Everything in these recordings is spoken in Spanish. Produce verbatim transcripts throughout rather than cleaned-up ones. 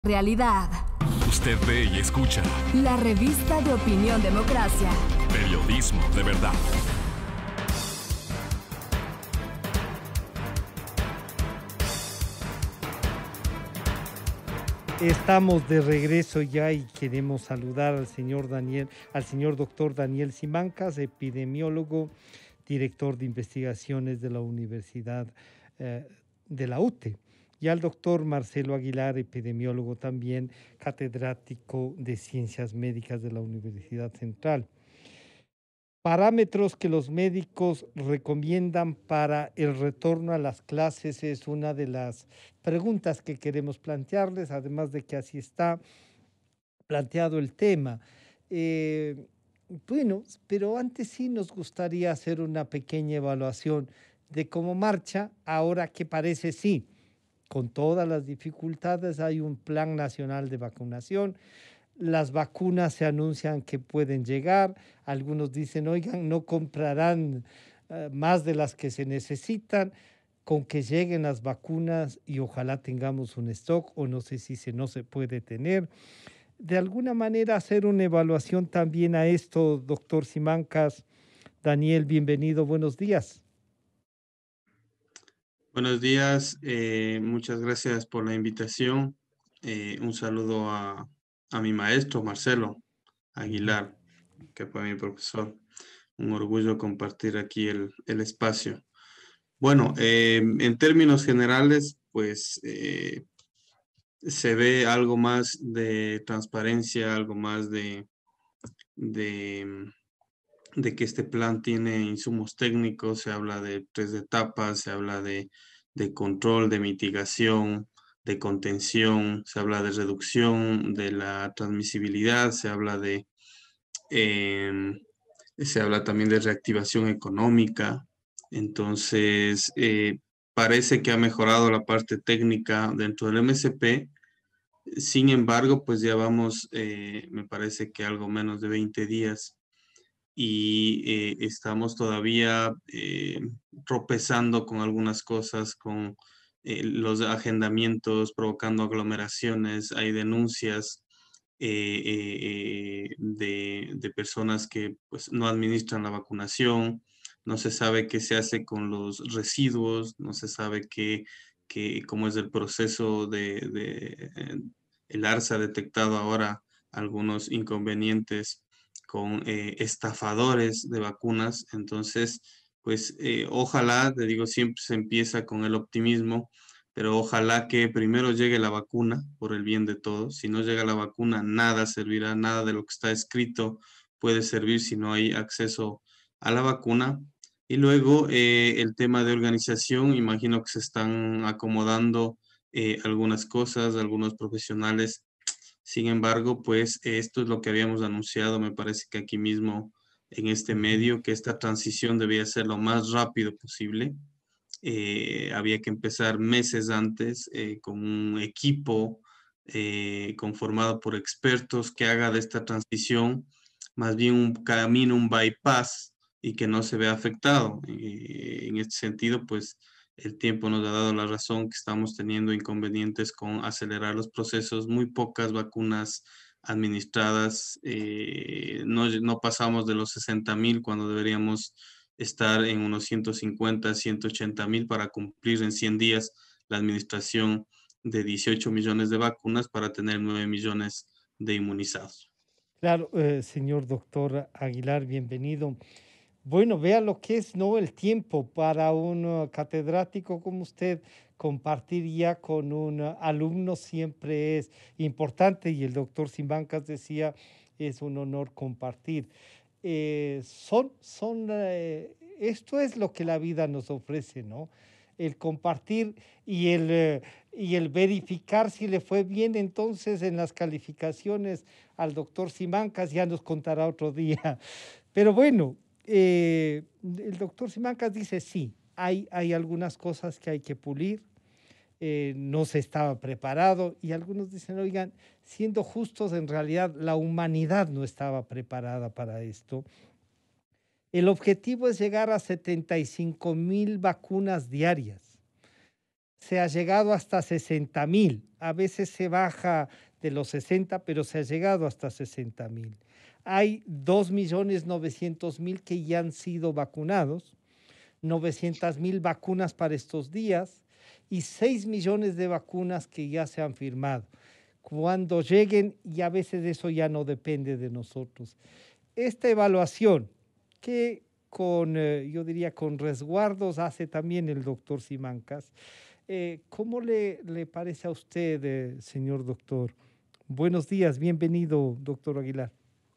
Realidad. Usted ve y escucha. La revista de Opinión Democracia. Periodismo de verdad. Estamos de regreso ya y queremos saludar al señor Daniel, al señor doctor Daniel Simancas, epidemiólogo, director de investigaciones de la Universidad eh, de la U T E, y al doctor Marcelo Aguilar, epidemiólogo también, catedrático de Ciencias Médicas de la Universidad Central. Parámetros que los médicos recomiendan para el retorno a las clases es una de las preguntas que queremos plantearles, además de que así está planteado el tema. Eh, bueno, pero antes sí nos gustaría hacer una pequeña evaluación de cómo marcha, ahora que parece sí, con todas las dificultades, hay un plan nacional de vacunación. Las vacunas se anuncian que pueden llegar, algunos dicen, oigan, no comprarán uh, más de las que se necesitan, con que lleguen las vacunas y ojalá tengamos un stock, o no sé si se, no se puede tener. De alguna manera hacer una evaluación también a esto, doctor Simancas. Daniel, bienvenido, buenos días. Buenos días, eh, muchas gracias por la invitación. Eh, un saludo a, a mi maestro Marcelo Aguilar, que fue mi profesor. Un orgullo compartir aquí el, el espacio. Bueno, eh, en términos generales, pues eh, se ve algo más de transparencia, algo más de, de, de que este plan tiene insumos técnicos, se habla de tres etapas, se habla de, de control, de mitigación, de contención, se habla de reducción de la transmisibilidad, se habla de, eh, se habla también de reactivación económica. Entonces, eh, parece que ha mejorado la parte técnica dentro del M S P. Sin embargo, pues ya vamos, eh, me parece que algo menos de veinte días y eh, estamos todavía eh, tropezando con algunas cosas, con eh, los agendamientos, provocando aglomeraciones, hay denuncias eh, eh, eh, de, de personas que pues, no administran la vacunación, no se sabe qué se hace con los residuos, no se sabe qué, qué, cómo es el proceso de, de eh, el ARSA ha detectado ahora algunos inconvenientes con eh, estafadores de vacunas. Entonces, pues eh, ojalá, te digo, siempre se empieza con el optimismo, pero ojalá que primero llegue la vacuna por el bien de todos. Si no llega la vacuna, nada servirá, nada de lo que está escrito puede servir si no hay acceso a la vacuna. Y luego eh, el tema de organización, imagino que se están acomodando eh, algunas cosas, algunos profesionales. Sin embargo, pues esto es lo que habíamos anunciado, me parece que aquí mismo en este medio, que esta transición debía ser lo más rápido posible. Eh, había que empezar meses antes eh, con un equipo eh, conformado por expertos que haga de esta transición más bien un camino, un bypass y que no se vea afectado. Eh, en este sentido, pues el tiempo nos ha dado la razón que estamos teniendo inconvenientes con acelerar los procesos, muy pocas vacunas administradas, eh, no, no pasamos de los sesenta mil cuando deberíamos estar en unos ciento cincuenta, ciento ochenta mil para cumplir en cien días la administración de dieciocho millones de vacunas para tener nueve millones de inmunizados. Claro, eh, señor doctor Aguilar, bienvenido. Bueno, vea lo que es, ¿no? El tiempo para un uh, catedrático como usted, compartir ya con un uh, alumno siempre es importante, y el doctor Simancas decía, es un honor compartir. Eh, son, son, eh, esto es lo que la vida nos ofrece, ¿no? El compartir y el, eh, y el verificar si le fue bien entonces en las calificaciones al doctor Simancas, ya nos contará otro día. Pero bueno, eh, el doctor Simancas dice sí, hay, hay algunas cosas que hay que pulir, eh, no se estaba preparado, y algunos dicen, oigan, siendo justos, en realidad la humanidad no estaba preparada para esto. El objetivo es llegar a setenta y cinco mil vacunas diarias. se ha llegado hasta sesenta mil. A veces se baja de los sesenta, pero se ha llegado hasta sesenta mil. Hay dos millones novecientos mil que ya han sido vacunados, novecientas mil vacunas para estos días y seis millones de vacunas que ya se han firmado. Cuando lleguen, y a veces eso ya no depende de nosotros. Esta evaluación que con, eh, yo diría, con resguardos hace también el doctor Simancas, eh, ¿cómo le, le parece a usted, eh, señor doctor? Buenos días, bienvenido, doctor Aguilar.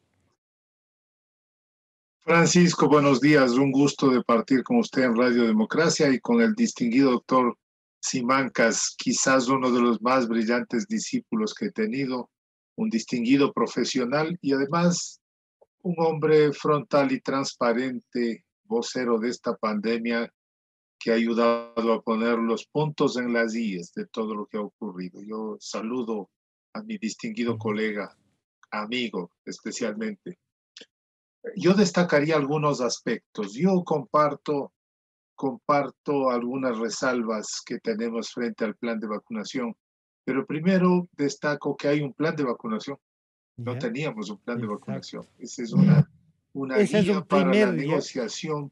Francisco, buenos días. Un gusto de partir con usted en Radio Democracia y con el distinguido doctor Simancas, quizás uno de los más brillantes discípulos que he tenido, un distinguido profesional y además un hombre frontal y transparente, vocero de esta pandemia que ha ayudado a poner los puntos en las íes de todo lo que ha ocurrido. Yo saludo a mi distinguido colega, amigo especialmente. Yo destacaría algunos aspectos. Yo comparto, comparto algunas resalvas que tenemos frente al plan de vacunación, pero primero destaco que hay un plan de vacunación. No ¿Ya? teníamos un plan de Exacto. vacunación. Esa es una, una Ese es guía un para la primer, ¿ya? negociación.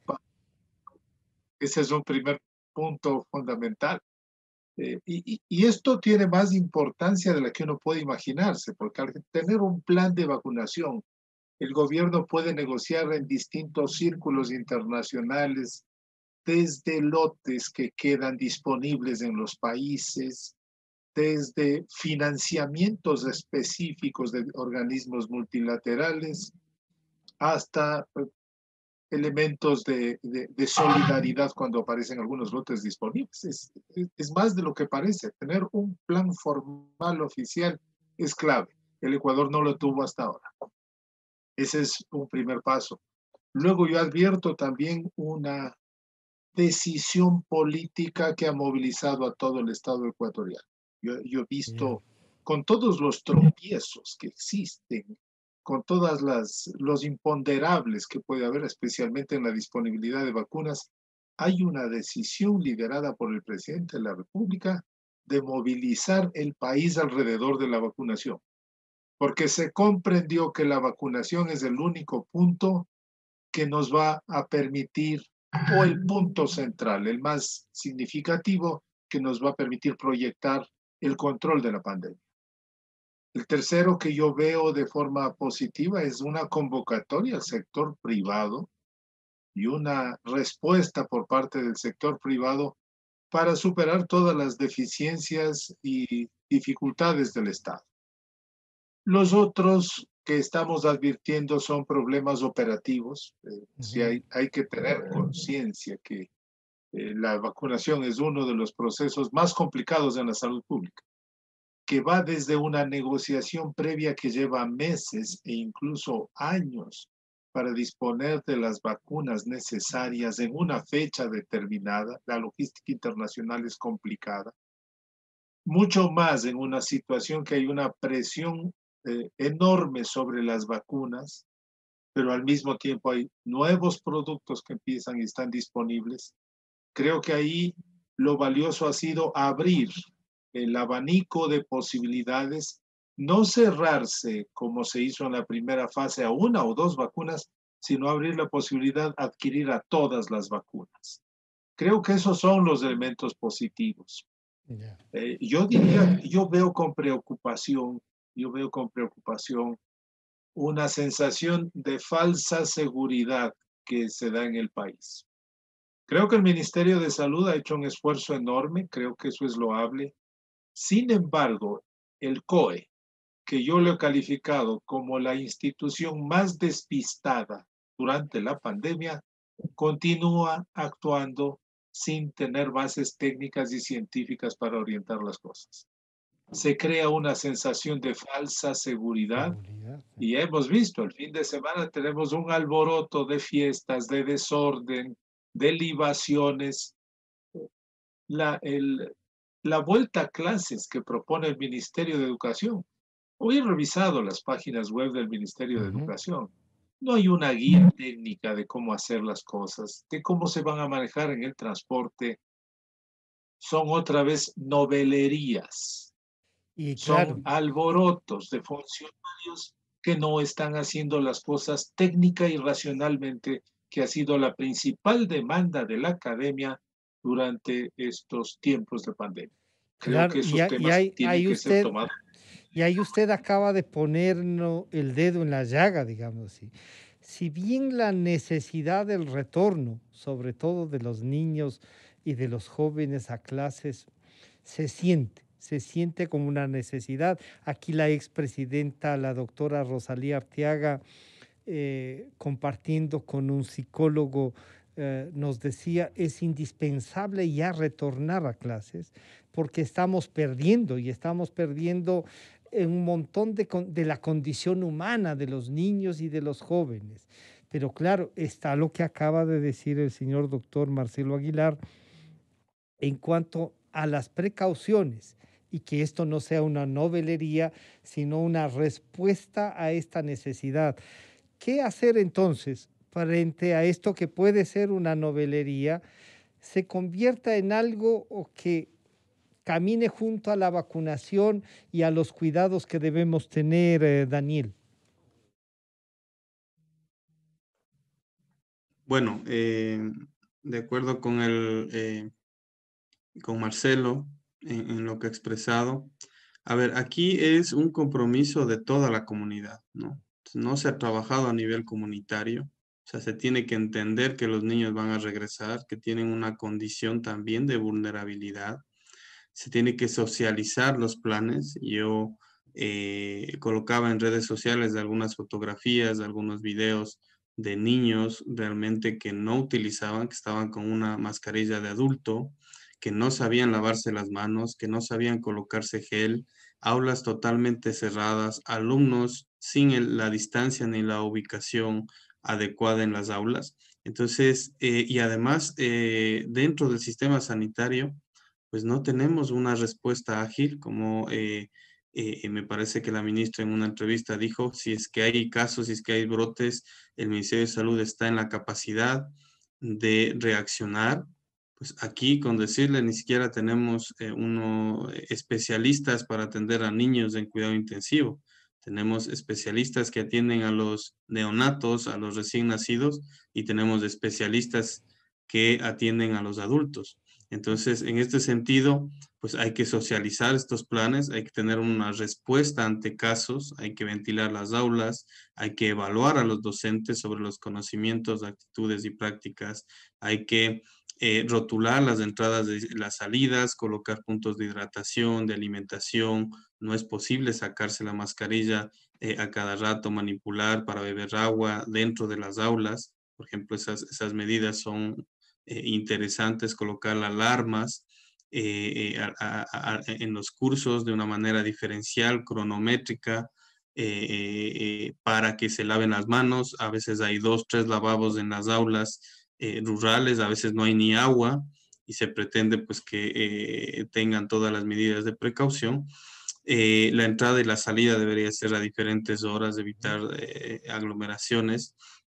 Ese es un primer punto fundamental. Eh, y, y, y esto tiene más importancia de la que uno puede imaginarse, porque al tener un plan de vacunación, el gobierno puede negociar en distintos círculos internacionales, desde lotes que quedan disponibles en los países, desde financiamientos específicos de organismos multilaterales, hasta elementos de, de, de solidaridad cuando aparecen algunos lotes disponibles. Es, es más de lo que parece. Tener un plan formal oficial es clave. El Ecuador no lo tuvo hasta ahora. Ese es un primer paso. Luego yo advierto también una decisión política que ha movilizado a todo el Estado ecuatoriano. Yo, yo he visto, yeah. con todos los tropiezos que existen, con todas las los imponderables que puede haber, especialmente en la disponibilidad de vacunas, hay una decisión liderada por el presidente de la República de movilizar el país alrededor de la vacunación, porque se comprendió que la vacunación es el único punto que nos va a permitir, o el punto central, el más significativo, que nos va a permitir proyectar el control de la pandemia. El tercero que yo veo de forma positiva es una convocatoria al sector privado y una respuesta por parte del sector privado para superar todas las deficiencias y dificultades del Estado. Los otros que estamos advirtiendo son problemas operativos. Eh, uh-huh. Sí hay, hay que tener conciencia que eh, la vacunación es uno de los procesos más complicados en la salud pública, que va desde una negociación previa que lleva meses e incluso años para disponer de las vacunas necesarias en una fecha determinada. La logística internacional es complicada. Mucho más en una situación que hay una presión eh, enorme sobre las vacunas, pero al mismo tiempo hay nuevos productos que empiezan y están disponibles. Creo que ahí lo valioso ha sido abrir el abanico de posibilidades, no cerrarse como se hizo en la primera fase a una o dos vacunas, sino abrir la posibilidad de adquirir a todas las vacunas. Creo que esos son los elementos positivos. Yeah. Eh, yo diría, yo veo con preocupación, yo veo con preocupación una sensación de falsa seguridad que se da en el país. Creo que el Ministerio de Salud ha hecho un esfuerzo enorme, creo que eso es loable. Sin embargo, el C O E, que yo lo he calificado como la institución más despistada durante la pandemia, continúa actuando sin tener bases técnicas y científicas para orientar las cosas. Se crea una sensación de falsa seguridad y hemos visto, el fin de semana tenemos un alboroto de fiestas, de desorden, de libaciones. La, el, la vuelta a clases que propone el Ministerio de Educación. Hoy he revisado las páginas web del Ministerio de uh-huh. Educación. No hay una guía técnica de cómo hacer las cosas, de cómo se van a manejar en el transporte. son otra vez novelerías, Y son claro, alborotos de funcionarios que no están haciendo las cosas técnica y racionalmente, que ha sido la principal demanda de la academia durante estos tiempos de pandemia. Creo claro, que y, esos a- y temas ahí, tienen ahí que ser usted, tomados. y ahí usted acaba de ponernos el dedo en la llaga, digamos así. Si bien la necesidad del retorno, sobre todo de los niños y de los jóvenes a clases, se siente, se siente como una necesidad. Aquí la expresidenta, la doctora Rosalía Arteaga, eh, compartiendo con un psicólogo, eh, nos decía, es indispensable ya retornar a clases porque estamos perdiendo y estamos perdiendo en un montón de, de la condición humana de los niños y de los jóvenes. Pero claro, está lo que acaba de decir el señor doctor Marcelo Aguilar en cuanto a las precauciones y que esto no sea una novelería, sino una respuesta a esta necesidad. ¿Qué hacer entonces frente a esto que puede ser una novelería, se convierta en algo o que camine junto a la vacunación y a los cuidados que debemos tener, eh, Daniel? Bueno, eh, de acuerdo con el, eh, con Marcelo en, en lo que ha expresado, a ver, aquí es un compromiso de toda la comunidad, ¿no? No se ha trabajado a nivel comunitario, o sea, se tiene que entender que los niños van a regresar, que tienen una condición también de vulnerabilidad, se tiene que socializar los planes. Yo eh, colocaba en redes sociales algunas fotografías, algunos videos de niños realmente que no utilizaban, que estaban con una mascarilla de adulto, que no sabían lavarse las manos, que no sabían colocarse gel, aulas totalmente cerradas, alumnos sin el- la distancia ni la ubicación adecuada en las aulas. Entonces, eh, y además, eh, dentro del sistema sanitario, pues no tenemos una respuesta ágil, como eh, eh, me parece que la ministra en una entrevista dijo, si es que hay casos, si es que hay brotes, el Ministerio de Salud está en la capacidad de reaccionar. Pues aquí, con decirle, ni siquiera tenemos eh, uno, eh, especialistas para atender a niños en cuidado intensivo. Tenemos especialistas que atienden a los neonatos, a los recién nacidos, y tenemos especialistas que atienden a los adultos. Entonces, en este sentido, pues hay que socializar estos planes, hay que tener una respuesta ante casos, hay que ventilar las aulas, hay que evaluar a los docentes sobre los conocimientos, actitudes y prácticas, hay que eh, rotular las entradas y las salidas, colocar puntos de hidratación, de alimentación. No es posible sacarse la mascarilla eh, a cada rato, manipular para beber agua dentro de las aulas. Por ejemplo, esas, esas medidas son eh, interesantes, colocar alarmas eh, a, a, a, en los cursos de una manera diferencial, cronométrica, eh, eh, para que se laven las manos. A veces hay dos, tres lavabos en las aulas eh, rurales, a veces no hay ni agua y se pretende pues que eh, tengan todas las medidas de precaución. Eh, la entrada y la salida debería ser a diferentes horas, evitar eh, aglomeraciones.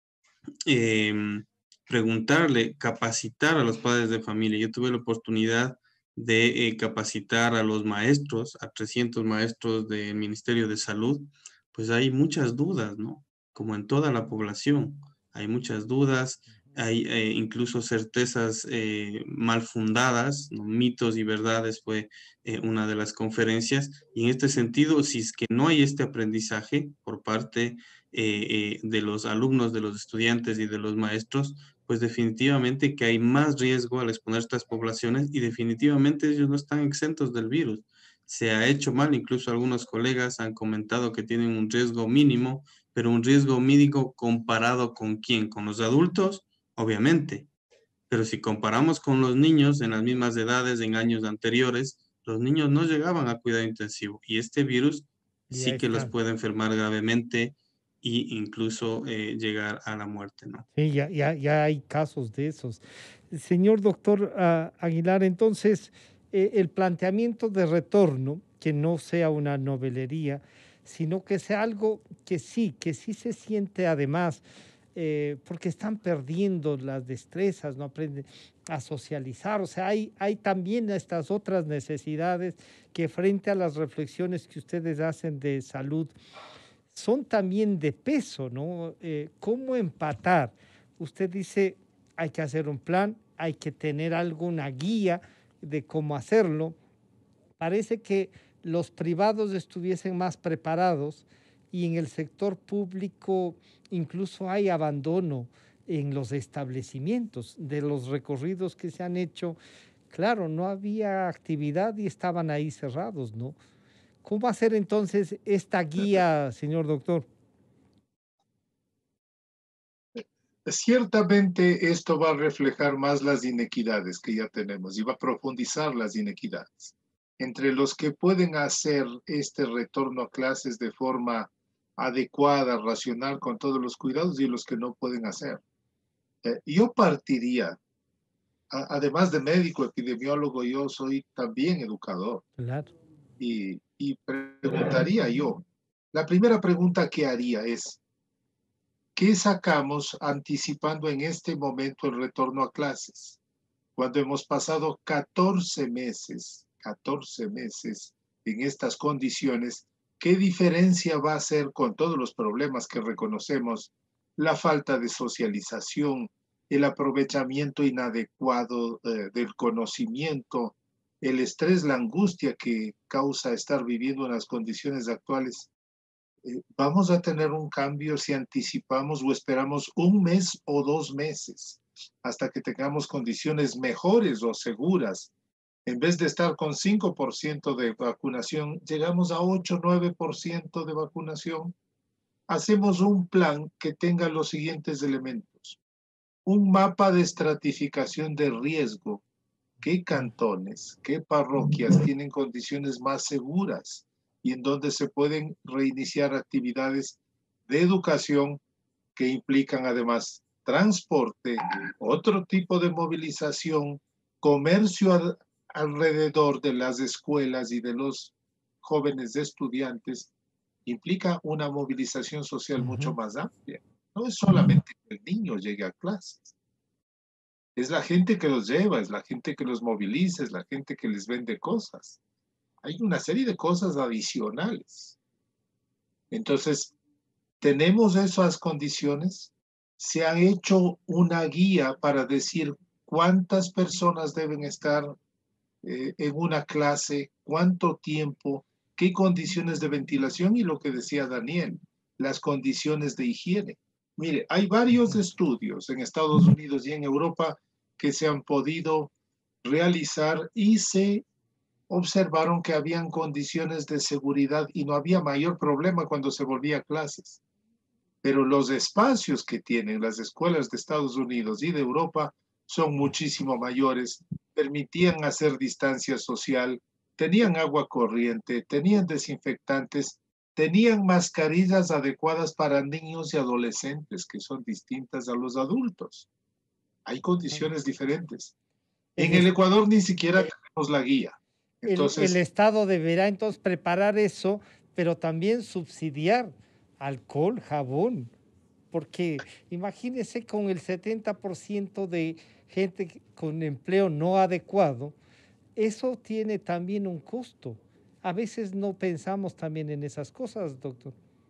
Eh, preguntarle, capacitar a los padres de familia. Yo tuve la oportunidad de eh, capacitar a los maestros, a trescientos maestros del Ministerio de Salud, pues hay muchas dudas, ¿no? Como en toda la población, hay muchas dudas, hay eh, incluso certezas eh, mal fundadas, ¿no? Mitos y verdades fue eh, una de las conferencias. Y en este sentido, si es que no hay este aprendizaje por parte eh, eh, de los alumnos, de los estudiantes y de los maestros, pues definitivamente que hay más riesgo al exponer estas poblaciones y definitivamente ellos no están exentos del virus. Se ha hecho mal, incluso algunos colegas han comentado que tienen un riesgo mínimo, pero un riesgo mínimo comparado con quién, con los adultos, obviamente. Pero si comparamos con los niños en las mismas edades, en años anteriores, los niños no llegaban a cuidado intensivo y este virus Y ahí sí que los está. puede enfermar gravemente e incluso eh, llegar a la muerte, ¿no? Sí, ya, ya, ya hay casos de esos. Señor doctor uh, Aguilar, entonces, eh, el planteamiento de retorno, que no sea una novelería, sino que sea algo que sí, que sí se siente además eh, porque están perdiendo las destrezas, no aprenden a socializar. O sea, hay, hay también estas otras necesidades que frente a las reflexiones que ustedes hacen de salud son también de peso, ¿no? Eh, ¿Cómo empatar? Usted dice, hay que hacer un plan, hay que tener alguna guía de cómo hacerlo. Parece que los privados estuviesen más preparados y en el sector público incluso hay abandono en los establecimientos de los recorridos que se han hecho. Claro, no había actividad y estaban ahí cerrados, ¿no? ¿Cómo hacer entonces esta guía, señor doctor? Ciertamente esto va a reflejar más las inequidades que ya tenemos y va a profundizar las inequidades entre los que pueden hacer este retorno a clases de forma adecuada, racional, con todos los cuidados y los que no pueden hacer. Eh, yo partiría, a, además de médico, epidemiólogo, yo soy también educador. Claro. Y, y preguntaría yo, la primera pregunta que haría es, ¿qué sacamos anticipando en este momento el retorno a clases? Cuando hemos pasado catorce meses, catorce meses en estas condiciones, ¿qué diferencia va a hacer con todos los problemas que reconocemos? La falta de socialización, el aprovechamiento inadecuado eh, del conocimiento, el estrés, la angustia que causa estar viviendo en las condiciones actuales. Eh, ¿Vamos a tener un cambio si anticipamos o esperamos un mes o dos meses hasta que tengamos condiciones mejores o seguras? En vez de estar con cinco por ciento de vacunación, llegamos a ocho, nueve por ciento de vacunación. Hacemos un plan que tenga los siguientes elementos. Un mapa de estratificación de riesgo. ¿Qué cantones, qué parroquias tienen condiciones más seguras y en donde se pueden reiniciar actividades de educación que implican además transporte, otro tipo de movilización, comercio a, alrededor de las escuelas y de los jóvenes estudiantes, implica una movilización social uh-huh. mucho más amplia. No es solamente que el niño llegue a clases, es la gente que los lleva, es la gente que los moviliza, es la gente que les vende cosas. Hay una serie de cosas adicionales. Entonces, tenemos esas condiciones. Se ha hecho una guía para decir cuántas personas deben estar eh, en una clase, cuánto tiempo, qué condiciones de ventilación y lo que decía Daniel, las condiciones de higiene. Mire, hay varios estudios en Estados Unidos y en Europa que se han podido realizar y se observaron que habían condiciones de seguridad y no había mayor problema cuando se volvía a clases. Pero los espacios que tienen las escuelas de Estados Unidos y de Europa son muchísimo mayores, permitían hacer distancia social, tenían agua corriente, tenían desinfectantes, tenían mascarillas adecuadas para niños y adolescentes que son distintas a los adultos. Hay condiciones diferentes. En el Ecuador ni siquiera tenemos la guía. Entonces, el, el Estado deberá entonces preparar eso, pero también subsidiar alcohol, jabón, porque imagínese con el setenta por ciento de gente con empleo no adecuado, eso tiene también un costo. A veces no pensamos también en esas cosas, doctor.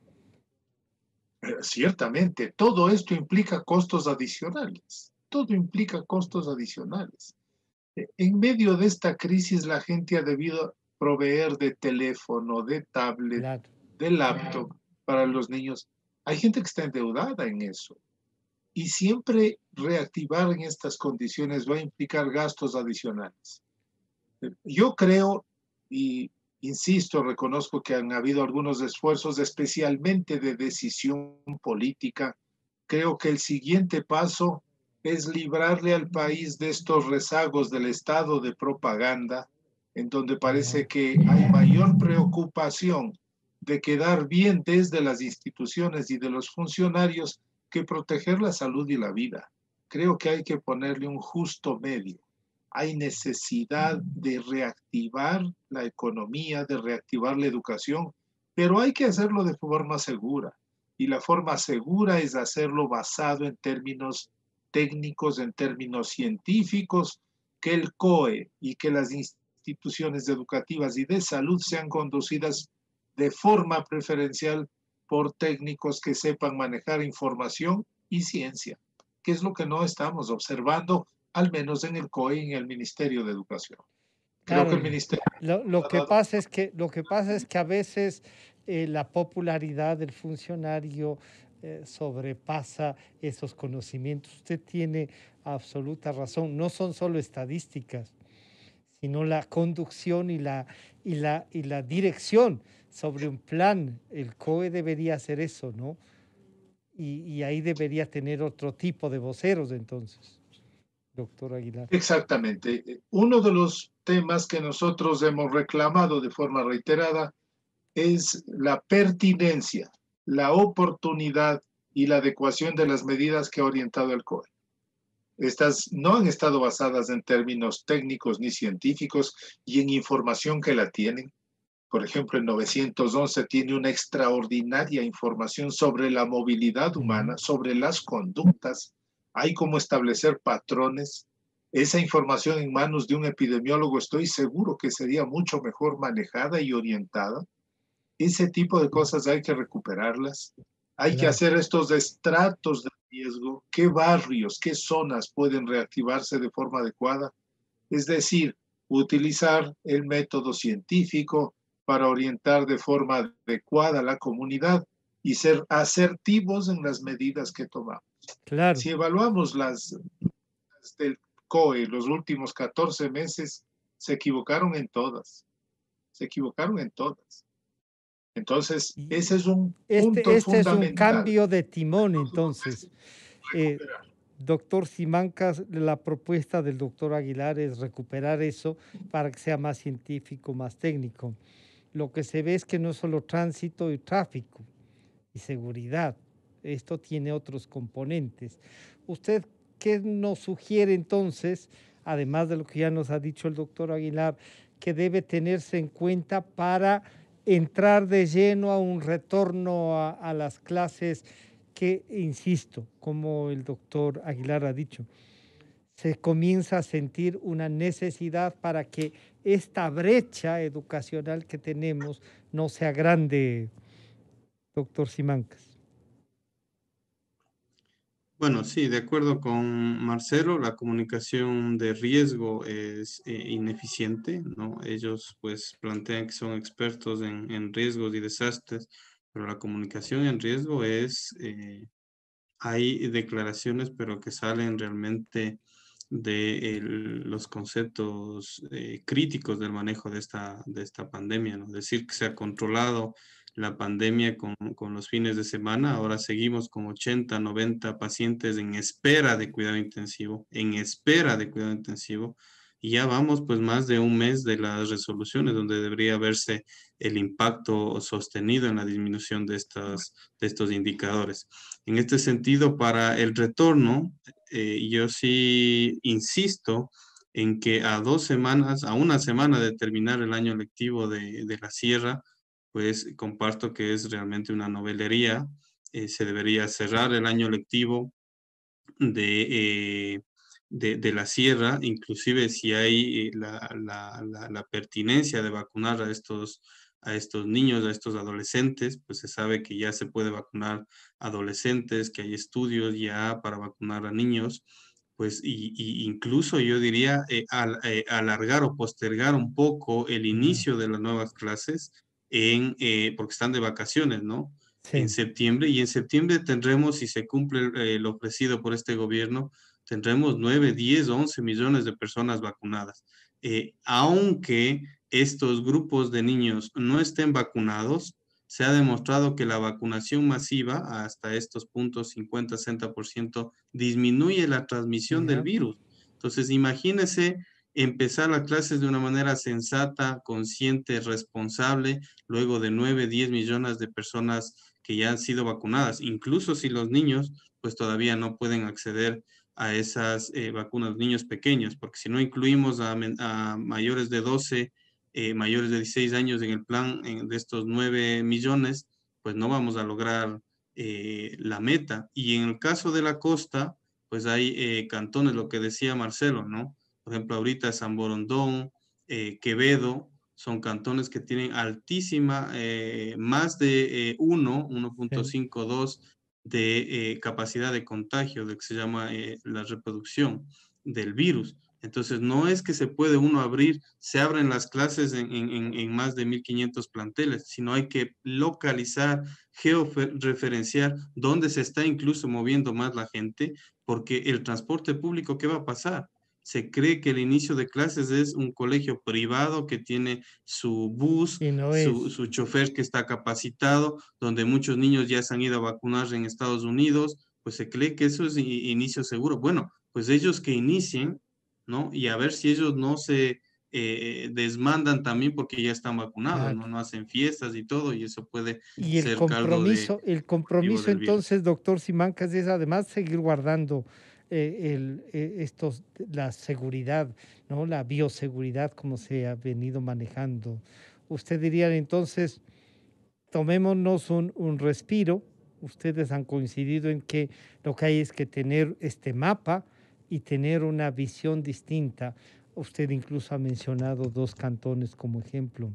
Ciertamente, todo esto implica costos adicionales. Todo implica costos adicionales. En medio de esta crisis, la gente ha debido proveer de teléfono, de tablet, claro. de laptop para los niños. Hay gente que está endeudada en eso. Y siempre reactivar en estas condiciones va a implicar gastos adicionales. Yo creo, y insisto, reconozco que han habido algunos esfuerzos, especialmente de decisión política. Creo que el siguiente paso es librarle al país de estos rezagos del estado de propaganda, en donde parece que hay mayor preocupación de quedar bien desde las instituciones y de los funcionarios que proteger la salud y la vida. Creo que hay que ponerle un justo medio. Hay necesidad de reactivar la economía, de reactivar la educación, pero hay que hacerlo de forma segura. y la forma segura es hacerlo basado en términos técnicos, en términos científicos, que el C O E y que las instituciones educativas y de salud sean conducidas de forma preferencial por técnicos que sepan manejar información y ciencia, que es lo que no estamos observando, al menos en el C O E y en el Ministerio de Educación. Creo Claro, que el Ministerio... lo, lo que pasa es que, lo que pasa es que a veces eh, la popularidad del funcionario eh, sobrepasa esos conocimientos. Usted tiene absoluta razón. No son solo estadísticas, sino la conducción y la, y la, y la dirección sobre un plan. El C O E debería hacer eso, ¿no? Y, y ahí debería tener otro tipo de voceros entonces, doctor Aguilar. Exactamente. Uno de los temas que nosotros hemos reclamado de forma reiterada es la pertinencia, la oportunidad y la adecuación de las medidas que ha orientado el C O E. Estas no han estado basadas en términos técnicos ni científicos y en información que la tienen. Por ejemplo, el novecientos once tiene una extraordinaria información sobre la movilidad humana, sobre las conductas. Hay cómo establecer patrones. Esa información en manos de un epidemiólogo estoy seguro que sería mucho mejor manejada y orientada. Ese tipo de cosas hay que recuperarlas. Hay claro. que hacer estos estratos de riesgo. ¿Qué barrios, qué zonas pueden reactivarse de forma adecuada? Es decir, utilizar el método científico para orientar de forma adecuada a la comunidad y ser asertivos en las medidas que tomamos. Claro. Si evaluamos las, las del C O E los últimos catorce meses, se equivocaron en todas. Se equivocaron en todas. Entonces, ese es un este, punto este fundamental. es un cambio de timón, entonces. Eh, doctor Simancas, la propuesta del doctor Aguilar es recuperar eso para que sea más científico, más técnico. Lo que se ve es que no es solo tránsito y tráfico y seguridad. Esto tiene otros componentes. ¿Usted qué nos sugiere entonces, además de lo que ya nos ha dicho el doctor Aguilar, que debe tenerse en cuenta para entrar de lleno a un retorno a, a las clases que, insisto, como el doctor Aguilar ha dicho, se comienza a sentir una necesidad para que esta brecha educacional que tenemos no sea grande, doctor Simancas? Bueno, sí, de acuerdo con Marcelo, la comunicación de riesgo es eh, ineficiente, ¿no? Ellos pues plantean que son expertos en, en riesgos y desastres, pero la comunicación en riesgo es, eh, hay declaraciones, pero que salen realmente de el, los conceptos eh, críticos del manejo de esta, de esta pandemia, ¿no? Decir que se ha controlado la pandemia con, con los fines de semana, ahora seguimos con ochenta, noventa pacientes en espera de cuidado intensivo, en espera de cuidado intensivo, y ya vamos pues más de un mes de las resoluciones donde debería verse el impacto sostenido en la disminución de, estas, de estos indicadores. En este sentido, para el retorno, eh, yo sí insisto en que a dos semanas, a una semana de terminar el año lectivo de, de la Sierra, pues comparto que es realmente una novelería. Eh, se debería cerrar el año lectivo de, eh, de, de la Sierra, inclusive si hay la, la, la, la pertinencia de vacunar a estos, a estos niños, a estos adolescentes, pues se sabe que ya se puede vacunar adolescentes, que hay estudios ya para vacunar a niños, pues y, y incluso yo diría eh, al, eh, alargar o postergar un poco el inicio de las nuevas clases, en, eh, porque están de vacaciones, ¿no? Sí. En septiembre, y en septiembre tendremos, si se cumple eh, lo ofrecido por este gobierno, tendremos nueve, diez, once millones de personas vacunadas. Eh, aunque estos grupos de niños no estén vacunados, se ha demostrado que la vacunación masiva hasta estos puntos cincuenta, sesenta por ciento disminuye la transmisión uh-huh. del virus. Entonces, imagínese empezar las clases de una manera sensata, consciente, responsable, luego de nueve, diez millones de personas que ya han sido vacunadas, incluso si los niños pues todavía no pueden acceder a esas eh, vacunas, niños pequeños, porque si no incluimos a, a mayores de doce, eh, mayores de dieciséis años en el plan en, de estos nueve millones, pues no vamos a lograr eh, la meta. Y en el caso de la costa, pues hay eh, cantones, lo que decía Marcelo, ¿no? Por ejemplo, ahorita San Borondón, eh, Quevedo, son cantones que tienen altísima, eh, más de eh, uno, uno punto cincuenta y dos de eh, capacidad de contagio, de que se llama eh, la reproducción del virus. Entonces, no es que se puede uno abrir, se abren las clases en, en, en más de mil quinientos planteles, sino hay que localizar, georreferenciar dónde se está incluso moviendo más la gente, porque el transporte público, ¿qué va a pasar? Se cree que el inicio de clases es un colegio privado que tiene su bus, Y no su, es. su chofer que está capacitado, donde muchos niños ya se han ido a vacunar en Estados Unidos, pues se cree que eso es inicio seguro. Bueno, pues ellos que inicien, ¿no? Y a ver si ellos no se eh, desmandan también porque ya están vacunados, Claro. ¿no? No hacen fiestas y todo, y eso puede Y el ser caldo de compromiso, el cultivo compromiso del virus. entonces, doctor Simancas, es además seguir guardando eh, el, eh, estos, la seguridad, ¿no? La bioseguridad, como se ha venido manejando. Usted diría entonces, tomémonos un, un respiro. Ustedes han coincidido en que lo que hay es que tener este mapa y tener una visión distinta. Usted incluso ha mencionado dos cantones como ejemplo.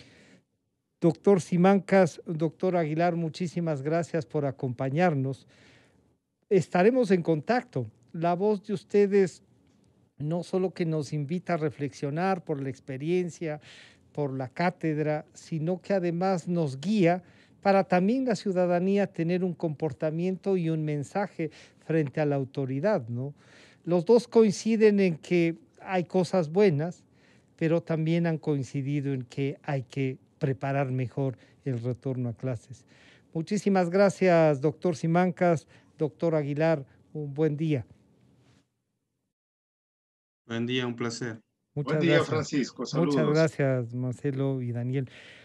Doctor Simancas, doctor Aguilar, muchísimas gracias por acompañarnos. Estaremos en contacto. La voz de ustedes no solo que nos invita a reflexionar por la experiencia, por la cátedra, sino que además nos guía para también la ciudadanía tener un comportamiento y un mensaje frente a la autoridad, ¿no? Los dos coinciden en que hay cosas buenas, pero también han coincidido en que hay que preparar mejor el retorno a clases. Muchísimas gracias, doctor Simancas, doctor Aguilar, un buen día. Buen día, un placer. Buen Muchas día, gracias. Francisco. Muchas Saludos. gracias, Marcelo y Daniel.